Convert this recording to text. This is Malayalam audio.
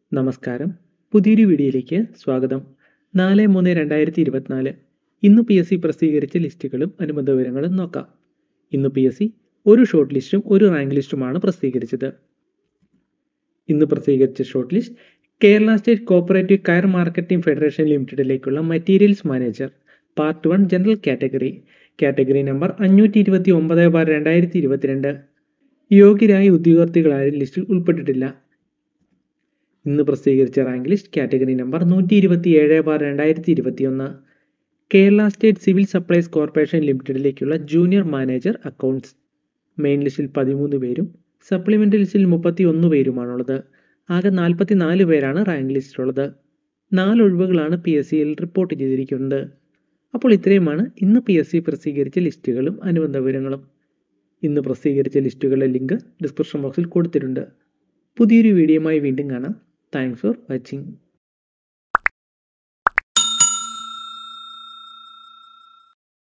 നമസ്കാരം. പുതിയൊരു വീഡിയോയിലേക്ക് സ്വാഗതം. 4/3/2024 ഇന്ന് PSC പ്രസിദ്ധീകരിച്ച ലിസ്റ്റുകളും അനുബന്ധ വിവരങ്ങളും നോക്കാം. ഇന്ന് PSC ഒരു ഷോർട്ട് ലിസ്റ്റും ഒരു റാങ്ക് ലിസ്റ്റുമാണ് പ്രസിദ്ധീകരിച്ചത്. ഇന്ന് പ്രസിദ്ധീകരിച്ച short list Kerala state cooperative കയർ മാർക്കറ്റിംഗ് ഫെഡറേഷൻ ലിമിറ്റഡിലേക്കുള്ള materials manager part 1 general category number 529/2022. യോഗ്യരായ ഉദ്യോഗാർത്ഥികളായ ലിസ്റ്റിൽ ഉൾപ്പെട്ടിട്ടില്ല. ഇന്ന് പ്രസിദ്ധീകരിച്ച rank list category number 127/2021. Kerala state civil supplies corporation ലിമിറ്റഡിലേക്കുള്ള ജൂനിയർ മാനേജർ അക്കൗണ്ട്സ്. മെയിൻ ലിസ്റ്റിൽ 13 പേരും സപ്ലിമെൻ്ററി ലിസ്റ്റിൽ 31 പേരുമാണുള്ളത്. ആകെ 44 പേരാണ് റാങ്ക് ലിസ്റ്റിലുള്ളത്. 4 ഒഴിവുകളാണ് PSCയിൽ റിപ്പോർട്ട് ചെയ്തിരിക്കുന്നത്. അപ്പോൾ ഇത്രയുമാണ് ഇന്ന് PSC പ്രസിദ്ധീകരിച്ച ലിസ്റ്റുകളും അനുബന്ധ വിവരങ്ങളും. ഇന്ന് പ്രസിദ്ധീകരിച്ച ലിസ്റ്റുകളുടെ ലിങ്ക് ഡിസ്ക്രിപ്ഷൻ ബോക്സിൽ കൊടുത്തിട്ടുണ്ട്. പുതിയൊരു വീഡിയോയുമായി വീണ്ടും കാണാം. Thanks for watching.